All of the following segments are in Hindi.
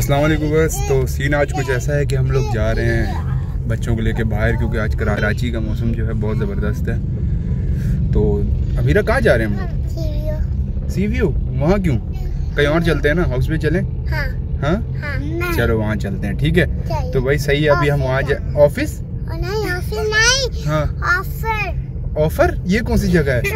अस्सलाम वालेकुम। बस तो सीन आज कुछ ऐसा है कि हम लोग जा रहे हैं बच्चों को लेके बाहर, क्योंकि आज कराची का मौसम जो है बहुत ज़बरदस्त है। तो अभी कहाँ जा रहे हैं हम लोग? Sea view. वहाँ क्यों? कहीं और चलते हैं ना, हाउस पे चलें? हाँ? हाँ? चलो वहाँ चलते हैं, ठीक है। तो भाई सही है, अभी हम वहाँ ऑफिस। हाँ ऑफर, ये कौन सी जगह है?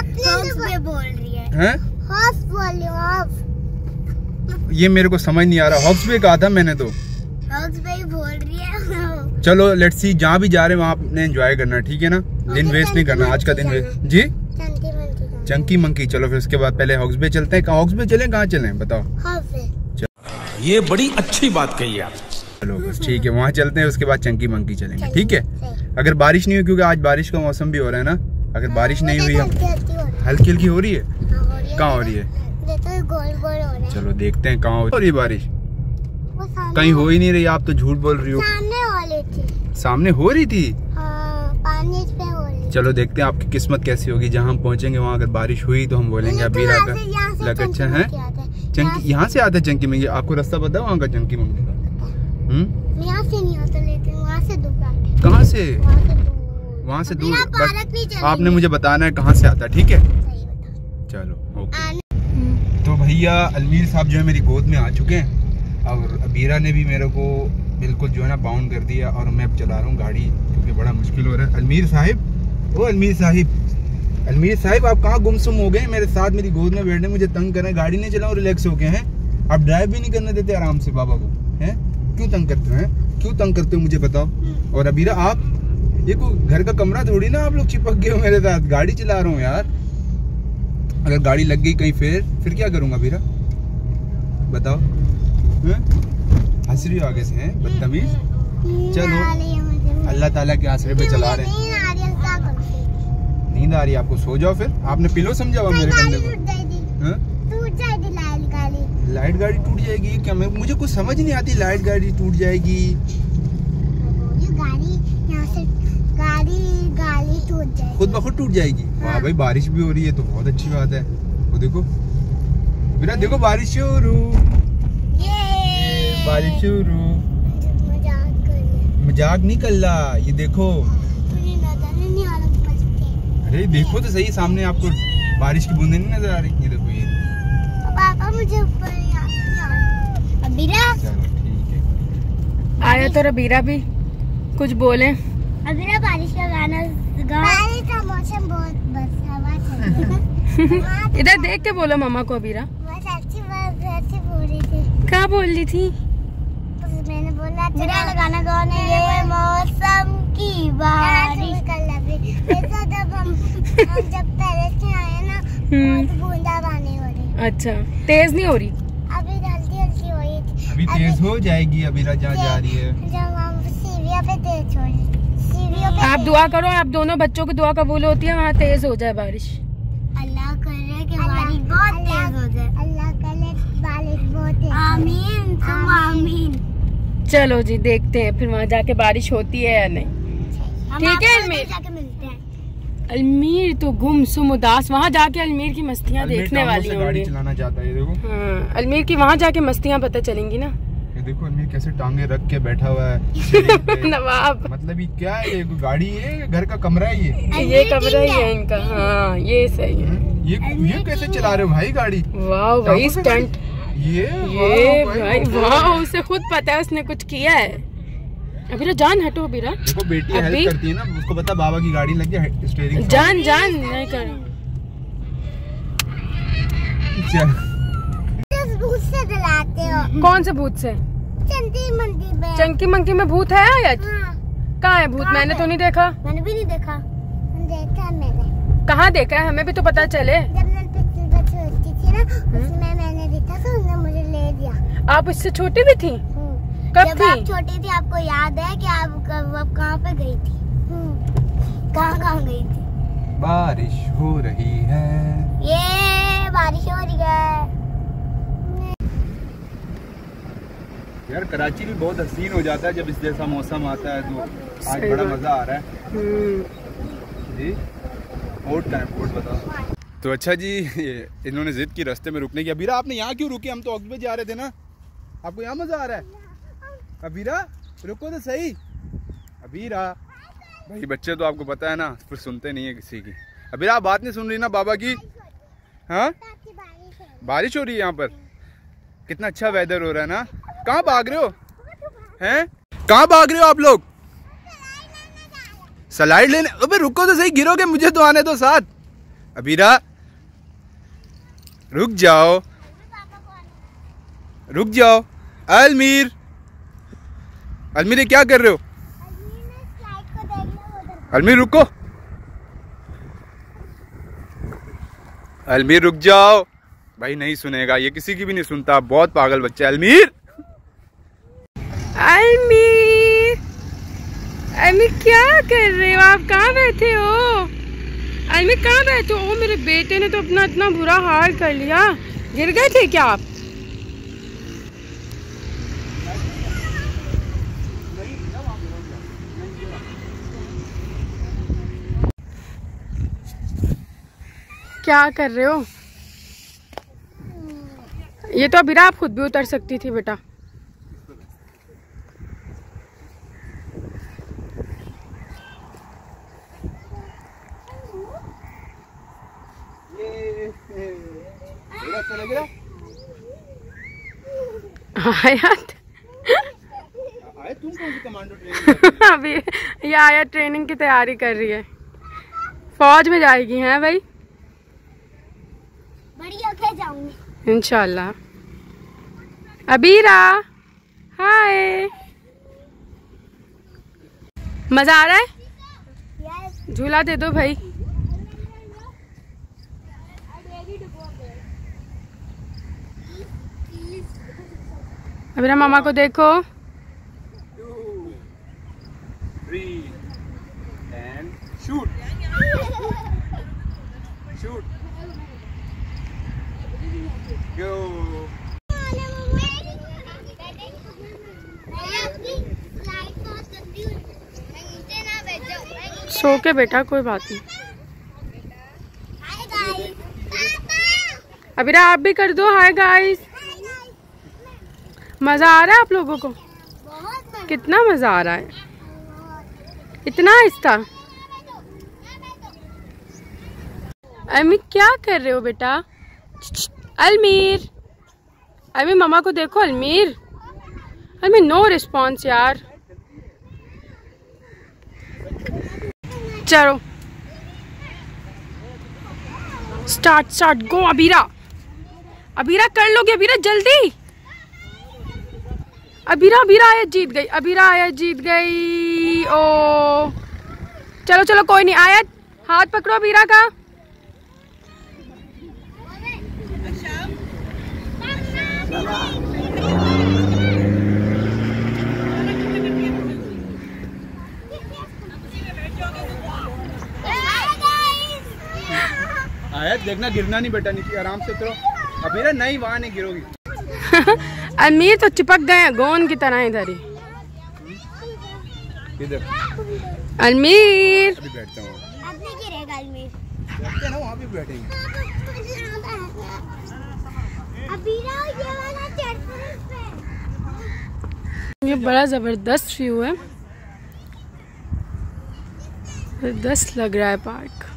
ये मेरे को समझ नहीं आ रहा। हॉब्स पे कहा था मैंने, तो हॉब्स पे बोल रही है। चलो लेट्स सी, जहाँ भी जा रहे हैं वहाँ अपने एंजॉय करना, ठीक है ना। दिन वेस्ट नहीं करना, आज का दिन वेस्ट जी। चंकी मंकी। चलो फिर उसके बाद पहले हॉब्स पे चलते हैं। हॉब्स पे चलें, कहाँ चलें बताओ? ये बड़ी अच्छी बात कही आप। चलो बस ठीक है, वहाँ चलते हैं, उसके बाद चंकी मंकी चलेंगे, ठीक है। अगर बारिश नहीं हुई, क्योंकि आज बारिश का मौसम भी हो रहा है ना, अगर बारिश नहीं हुई, हम हल्की हल्की हो रही है। कहाँ हो रही है? चलो देखते हैं कहाँ हो रही है बारिश। कहीं हो ही नहीं रही, आप तो झूठ बोल रही हो। सामने हो रही थी। पानी पे हो रही। चलो देखते हैं आपकी किस्मत कैसी होगी। जहाँ हम पहुँचेंगे वहाँ अगर बारिश हुई तो हम बोलेंगे अभी लग अच्छा है। चंकी यहाँ से आता है चंकी मंकी? आपको रास्ता पता है वहाँ का चंकी मंकी का? यहाँ से नहीं आता, लेकिन वहाँ से दूर। कहाँ से? वहाँ से दूर। बस आपने मुझे बताना है कहाँ से आता है, ठीक है। चलो ओके। तो भैया अलमीर साहब जो है मेरी गोद में आ चुके हैं, और अबीरा ने भी मेरे को बिल्कुल जो है ना बाउंड कर दिया, और मैं अब चला रहा हूँ गाड़ी, क्योंकि बड़ा मुश्किल हो रहा है। अलमीर साहिब, ओ अलमीर साहिब, अलमीर साहिब आप कहाँ गुमसुम हो गए? मेरे साथ मेरी गोद में बैठने मुझे तंग कर रहे हैं, गाड़ी नहीं चलाऊँ, रिलैक्स हो गए हैं। आप ड्राइव भी नहीं करने देते आराम से बाबा को, हैं? क्यों तंग करते हो? क्यों तंग करते हो मुझे बताओ। और अबीरा आप, ये कोई घर का कमरा थोड़ी ना, आप लोग चिपक गए हो मेरे साथ। गाड़ी चला रहा हूँ यार, अगर गाड़ी लग गई कहीं फिर क्या करूँगा अबीरा बताओ? हंस रही हो आगे से, हैं बदतमीज। चलो अल्लाह ताला के आसरे पे चला रहे हैं। नींद आ रही है आपको? सो जाओ फिर। आपने पिलो समझा हुआ मेरे कंधे को? लाइट गाड़ी टूट जाएगी क्या? मुझे कुछ समझ नहीं आती। लाइट गाड़ी टूट जाएगी? गाड़ी टूट जाएगी, खुद ब खुद टूट जाएगी। वाह भाई, बारिश भी हो रही है तो बहुत अच्छी बात है। वो देखो मेरा, देखो बारिश शुरू, बारिश शुरू। मजाक नहीं कर रहा, ये देखो। अरे देखो तो सही, सामने आपको बारिश की बूंदें नहीं नजर आ रही? ये देखो, ये पापा मुझे ऊपर अबीरा। चलो ठीक है। आया तो रबीरा भी कुछ बोले। अबीरा बारिश का गाना गा। बारिश का मौसम बहुत बस हवा चल रही है। इधर देख के बोलो मम्मा को। अबीरा बस अच्छी बोल रही थी। क्या बोल रही थी? मैंने बोला मेरा गाना गाने, ये मौसम की बारिश का जब हम जब पहले से आए ना, बहुत बूंदाबांदी हो रही। अच्छा, तेज नहीं हो रही? अभी हल्की हल्की हो रही थी। अभी तेज हो जाएगी। अबीरा जहाँ जा रही है, जब हम सीढ़ियों पे तेज हो रही। सीढ़ियों पे आप दुआ करो, आप दोनों बच्चों की दुआ कबूल होती है, वहाँ तेज हो जाए बारिश। अल्लाह करे कि बारिश बहुत तेज हो जाए। अल्लाह करे बारिश बहुत तेज। आमीन तुम आमीन। चलो जी, देखते हैं फिर वहाँ जाके बारिश होती है या नहीं। ठीक है अलमीर, जाके मिलते हैं। अलमीर तो गुमसुम उदास, वहाँ जाके अलमीर की मस्तियाँ देखने वाली होंगी। गाड़ी चलाना चाहता है, ये देखो। हाँ, अलमीर की वहाँ जाके मस्तियाँ पता चलेंगी ना। ये देखो अलमीर कैसे टांगे रख के बैठा हुआ है। नवाब, मतलब ये क्या है? ये गाड़ी है, घर का कमरा है ये कमरा ही है इनका। हाँ ये सही है। ये कैसे चला रहे हो भाई गाड़ी? वाह भाई स्टंट। ये भाई वाह, उसे खुद पता है उसने कुछ किया है। अबीरा जान हटो। अबीरा देखो बेटी हेल्प करती है ना, उसको पता बाबा की गाड़ी लग गई स्टीयरिंग। जान नहीं कर। भूत से डराते हो? कौन से भूत से? चंकी मंकी में। चंकी मंकी में भूत है आज? कहाँ है भूत? मैंने तो नहीं देखा। मैंने भी नहीं देखा। देखा मैंने। कहाँ देखा है? हमें भी तो पता चले। जब मैं पिछली बार छोटी थी ना, उसमें मैंने देखा तो उसने मुझे ले दिया। आप इससे छोटी भी थी? कब जब थी? आप छोटी थी, आपको याद है कि आप कहाँ पे गई थी? कहाँ गई थी? बारिश हो रही है, ये बारिश हो रही है यार। कराची भी बहुत हसीन हो जाता है जब इस जैसा मौसम आता है, तो आज बड़ा मजा आ रहा है जी। फोर्ट का है, फोर्ट बताओ। तो अच्छा जी, इन्होंने जिद की रास्ते में रुकने की। अबीरा आपने यहाँ क्यों रुके? हम तो ऑक्स पे जा रहे थे ना, आपको यहाँ मजा आ रहा है? अबीरा रुको तो सही। अबीरा भाई बच्चे तो आपको पता है ना, फिर सुनते नहीं है किसी की। अबीरा आप बात नहीं सुन रही ना बाबा की? हाँ बारिश हो रही है यहाँ पर, कितना अच्छा वेदर हो रहा है ना। कहाँ भाग रहे हो हैं? कहाँ भाग रहे हो आप लोग? स्लाइड लेने? अबे रुको तो सही, गिरोगे, मुझे तो आने दो साथ। अबीरा रुक जाओ, रुक जाओ। अलमीर, अलमीर ये क्या कर रहे हो? अलमीर रुको, अलमीर रुक जाओ। भाई नहीं सुनेगा ये, किसी की भी नहीं सुनता, बहुत पागल बच्चा है अलमीर। अलमीर, अलमीर क्या कर रहे हो आप? कहाँ बैठे हो? अलमीर कहाँ बैठे हो? ओ मेरे बेटे ने तो अपना इतना बुरा हाल कर लिया। गिर गए थे क्या आप? क्या कर रहे हो? ये तो अबीरा आप खुद भी उतर सकती थी बेटा। आयत तुम कौन सी कमांडो ट्रेनिंग? अभी ये आयत ट्रेनिंग की तैयारी कर रही है, फौज में जाएगी हैं भाई। बड़ी होके जाऊंगी इंशाल्लाह। अबीरा हाय, मजा आ रहा है? झूला दे दो भाई। अबीरा मामा को देखो। 2 3 एंड शूट, शूट गो। सो के बेटा, कोई बात नहीं। अबीरा आप भी कर दो हाय गाइस। मजा आ रहा है आप लोगों को? कितना मजा आ रहा है? इतना आहिस्ता? अलमीर क्या कर रहे हो बेटा? अलमीर, अलमीर मामा को देखो। अलमीर, अलमीर नो रिस्पॉन्स यार। चलो start start go. Abira, Abira कर लोगे? अबीरा जल्दी। अबीरा, अबीरा आयत जीत गई, अबीरा आयत जीत गई। ओ चलो चलो कोई नहीं। आयत हाथ पकड़ो अबीरा का। आयत देखना, गिरना नहीं बेटा, नीचे आराम से उतरो। अबीरा नहीं, वहां नहीं गिरोगी। अलमीर तो चिपक गए हैं गोंद की तरह इधर ही। इधर अलमीर, अभी बैठता हूँ। अब नहीं गिरेगा अलमीर। बैठते ना, वहाँ भी बैठेंगे। अबीरा ये वाला चढ़ पे। ये बड़ा जबरदस्त व्यू है, जबरदस्त लग रहा है पार्क।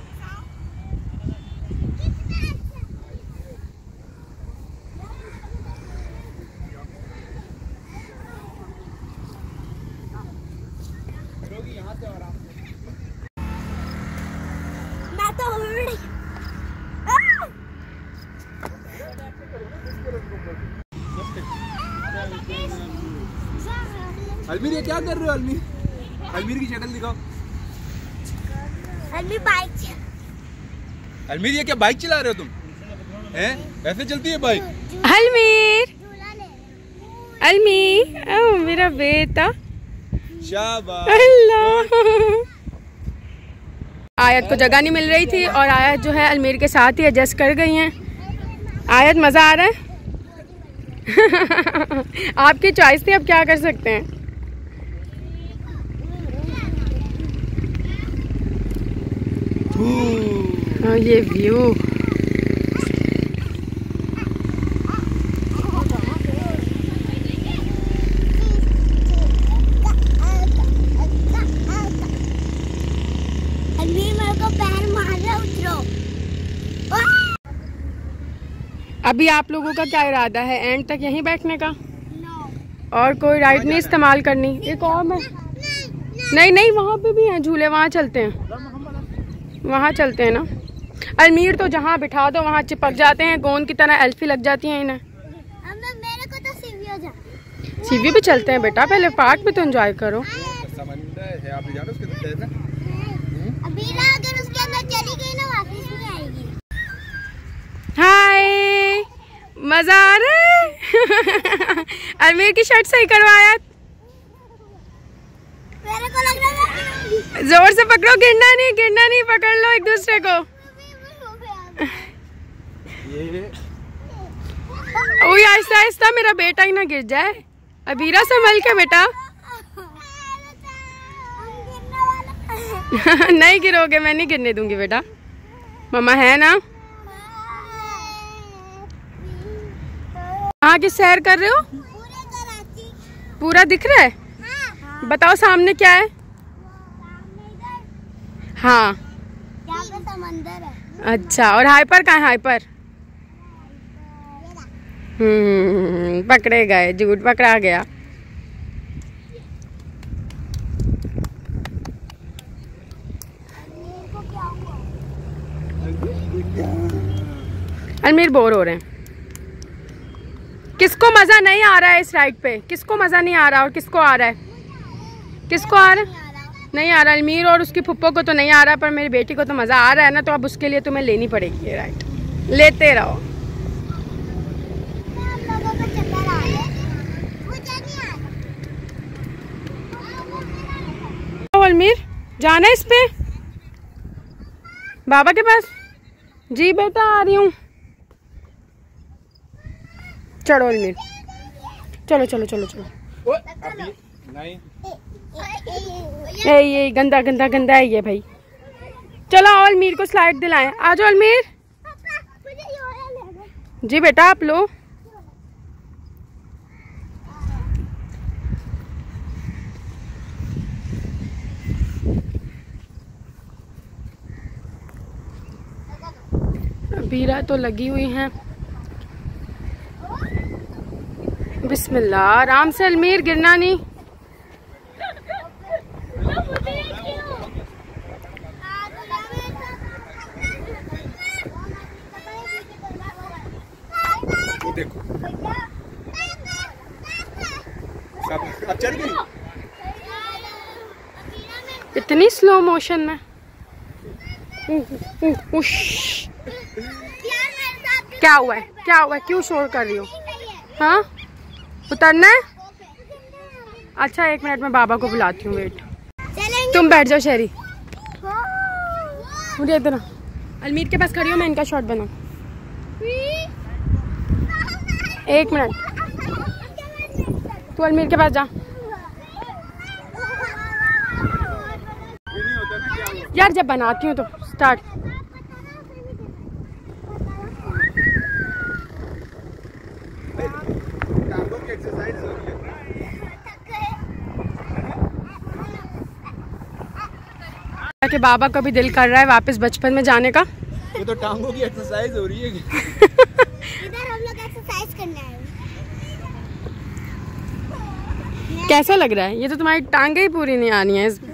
मैं तो अलमीर ये क्या कर रहे हो? अलमीर, अलमीर की शक्ल दिखाओ। अलमीर बाइक, अलमीर ये क्या बाइक चला रहे हो तुम? हैं? ऐसे चलती है बाइक? अलमीर, अलमीर, ओ मेरा बेटा, शाबाश। अल्लाह। आयत को जगह नहीं मिल रही थी और आयत जो है अलमीर के साथ ही एडजस्ट कर गई हैं। आयत मजा आ रहा है? आपकी चॉइस थी, अब क्या कर सकते हैं। ये व्यू, अभी आप लोगों का क्या इरादा है, एंड तक यहीं बैठने का? और कोई राइड नहीं इस्तेमाल करनी? एक और में नहीं, वहाँ पे भी हैं झूले, वहाँ चलते हैं, वहाँ चलते हैं ना। अलमीर तो जहाँ बिठा दो वहाँ चिपक जाते हैं, गोंद की तरह एल्फी लग जाती हैं इन्हें। मेरे को तो सीवी भी चलते हैं बेटा, पहले पार्क में तो एंजॉय करो। समंदर है, आप जानो उसके अंदर ना। अभी अगर उसके अंदर चली गई ना वापस नहीं आएगी। हाय, मजा आ रहा है। अलमीर की शर्ट सही करवाया। मेरे को लग रहा है जोर से पकड़ो, गिरना नहीं, पकड़ लो एक दूसरे को। ओए आहिस्ता आहिस्ता, मेरा बेटा ही ना गिर जाए। अबीरा संभल के बेटा। नहीं गिरोगे, मैं नहीं गिरने दूंगी बेटा, मम्मा है ना। कहाँ की सैर कर रहे हो? पूरा दिख रहा है? बताओ सामने क्या है? हाँ यहाँ पे समंदर है। अच्छा, और हाइपर कहाँ है? हाइपर पकड़े गए, झूठ पकड़ा गया। अलमीर बोर हो रहे हैं। किसको मजा नहीं आ रहा है इस राइड पे? किसको मजा नहीं आ रहा और किसको आ रहा है? किसको आ रहा है? नहीं आ रहा। अलमीर और उसकी फुप्पो को तो नहीं आ रहा, पर मेरी बेटी को तो मजा आ रहा है ना, तो अब उसके लिए तुम्हें लेनी पड़ेगी ये राइड। लेते रहो। अलमीर जाना है इस पे बाबा के पास? जी बेटा आ रही हूँ। चलो अलमीर, चलो चलो चलो चलो। अभी नहीं, ये गंदा गंदा गंदा है ये भाई। चलो आओ अलमीर को स्लाइड दिलाएं। आ जाओ अलमीर। जी बेटा आप लो। बीरा तो लगी हुई हैं। बिस्मिल्लाह, आराम से अलमीर, गिरना नहीं। देखो अब चढ़ गई। इतनी स्लो मोशन में। क्या हुआ है? क्या हुआ है? क्यों शोर कर रही हो? हाँ उतरना है? अच्छा 1 मिनट में बाबा को बुलाती हूँ, वेट। तुम बैठ जाओ शेरी, मुझे इतना। अलमीर के पास खड़ी हो, मैं इनका शॉट बनाऊँ। 1 मिनट, तू अलमीर के पास जा। यार जब बनाती हूँ तो स्टार्ट। टांगों की एक्सरसाइज हो रही है। कि बाबा का भी दिल कर रहा है वापस बचपन में जाने का। ये तो टांगों की एक्सरसाइज हो रही है। इधर हम लोग एक्सरसाइज करने आए हैं। कैसा लग रहा है? ये तो तुम्हारी टांगे ही पूरी नहीं आनी है इसमें।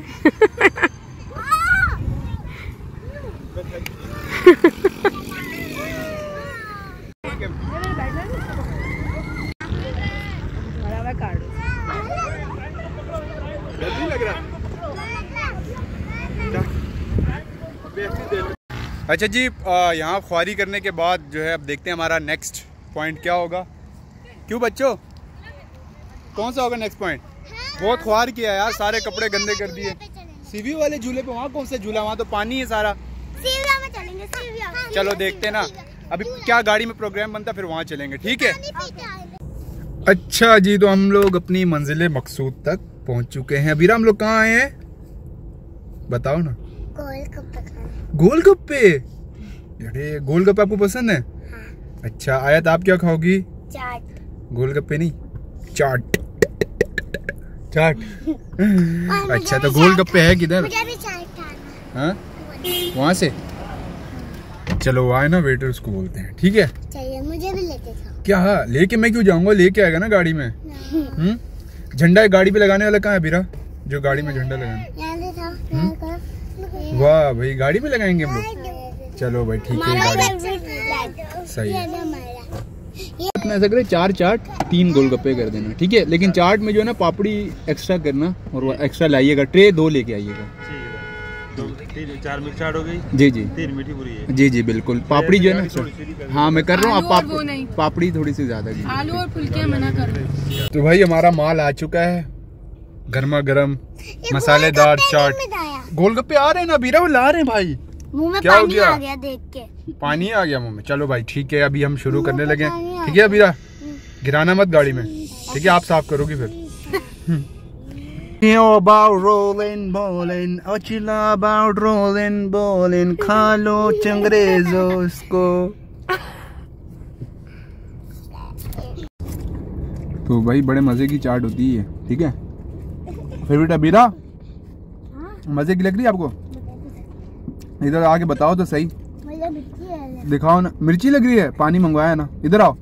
अच्छा जी, यहाँ ख्वारी करने के बाद जो है अब देखते हैं हमारा नेक्स्ट पॉइंट क्या होगा। क्यों बच्चों, कौन सा होगा नेक्स्ट पॉइंट? बहुत ख्वार किया यार, सारे कपड़े गंदे कर दिए। सीवी वाले झूले पे, वहाँ कौन सा झूला? वहाँ तो पानी है सारा। सीविया में चलेंगे, सीविया। चलो देखते हैं ना अभी क्या गाड़ी में प्रोग्राम बनता, फिर वहाँ चलेंगे, ठीक है। अच्छा जी, तो हम लोग अपनी मंजिल मकसूद तक पहुँच चुके हैं। अभी हम लोग कहाँ आए हैं बताओ ना। गोलगप्पे। अरे गोलगप्पे आपको पसंद है? हाँ। अच्छा आयत, आप क्या खाओगी? चाट। गोलगप्पे नहीं, चाट। चाट। अच्छा तो गोलगप्पे है किधर? मुझे भी चाट खाना। हाँ वहाँ से चलो, आए ना वेटर उसको बोलते हैं, ठीक है। चाहिए मुझे भी ले लेते थे। क्या लेके मैं क्यों जाऊंगा, लेके आएगा ना गाड़ी में। झंडा गाड़ी पे लगाने वाला कहाँ है बीरा, जो गाड़ी में झंडा लगाने। वाह भाई, गाड़ी में लगाएंगे हम लोग। चलो भाई ठीक है, गाड़ी सही है। अपना ऐसा करे 4 चाट 3 गोलगप्पे कर देना, ठीक है। लेकिन चाट में जो है ना पापड़ी एक्स्ट्रा करना, और एक्स्ट्रा लाइएगा, ट्रे 2 लेके आइएगा। 4 मिर्च चाट हो गई। जी जी, 3 मीठी पूरी है। जी जी बिल्कुल। पापड़ी जो है ना, हाँ मैं कर रहा हूँ, आप पापड़ी थोड़ी सी ज्यादा की। आलू और फुल्के मना कर रहे। तो भाई हमारा माल आ चुका है, गर्मा गर्म मसालेदार चाट। गोलगप्पे आ रहे हैं ना बीरा, वो ला रहे हैं भाई। मुंह में क्या हो पानी गया? आ गया देख के, पानी आ गया मुंह में। चलो भाई ठीक है, अभी हम शुरू करने लगे, ठीक है बीरा। गिराना मत गाड़ी में, ठीक है, आप साफ करोगी फिर। about rolling bowling, oh chilla about rolling bowling, खा लो चंग्रेजो इसको। तो भाई बड़े मजे की चाट होती है, ठीक है। फिर बेटा बीरा, मजे की लग रही है आपको? इधर आके बताओ तो सही, दिखाओ ना। मिर्ची लग रही है, पानी मंगवाया ना। इधर आओ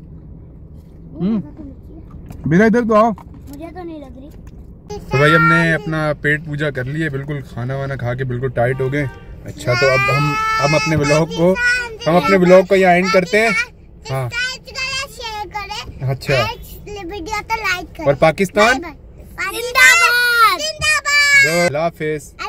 बीरा, इधर तो आओ। मुझे तो नहीं लग रही। तो भाई हमने अपना पेट पूजा कर लिया, बिल्कुल खाना वाना खा के बिल्कुल टाइट हो गए। अच्छा तो अब हम अपने ब्लॉग को यहाँ एंड करते हैं। हाँ अच्छा, और पाकिस्तान जिंदाबाद। अल्लाह हाफिज़।